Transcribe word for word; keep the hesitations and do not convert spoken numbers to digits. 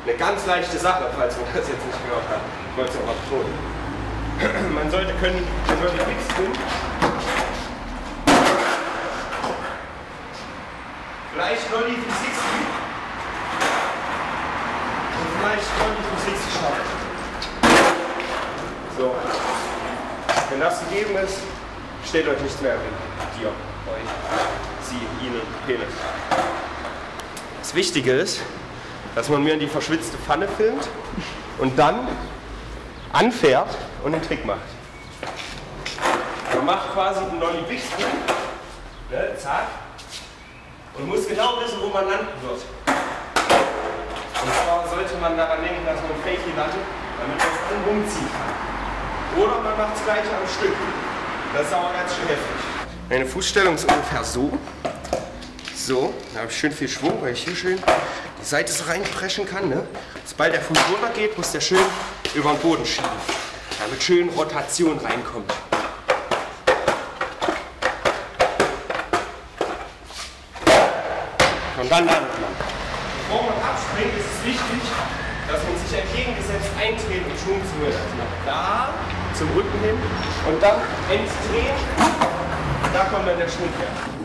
eine ganz leichte Sache, falls man das jetzt nicht gehört hat. Ich wollte es auch mal betonen. Man sollte können, man sollte nichts tun. Vielleicht Nollie für sechzig. Und vielleicht Nollie für sechzig schaffen. So. Wenn das gegeben ist, steht euch nichts mehr im Dir, euch, sie, ihnen, Penis. Das Wichtige ist, dass man mir in die verschwitzte Pfanne filmt und dann anfährt und den Trick macht. Man macht quasi einen Nollie Big-Spin, ne, zack, und muss genau wissen, wo man landen wird. Und zwar sollte man daran denken, dass man Fakey landet, damit man es dann rumziehen kann. Oder man macht es gleich am Stück. Das ist aber ganz schön heftig. Meine Fußstellung ist ungefähr so. So, da habe ich schön viel Schwung, weil ich hier schön die Seite so reinpreschen kann. Ne? Sobald der Fuß runter geht, muss der schön über den Boden schieben, damit schön Rotation reinkommt. Und dann landet man. Bevor man abspringt, ist es wichtig, dass man sich entgegengesetzt eintreten und Schwung zu holen. Also nach da, zum Rücken hin und dann ins Drehen, da kommt dann der Schwung her.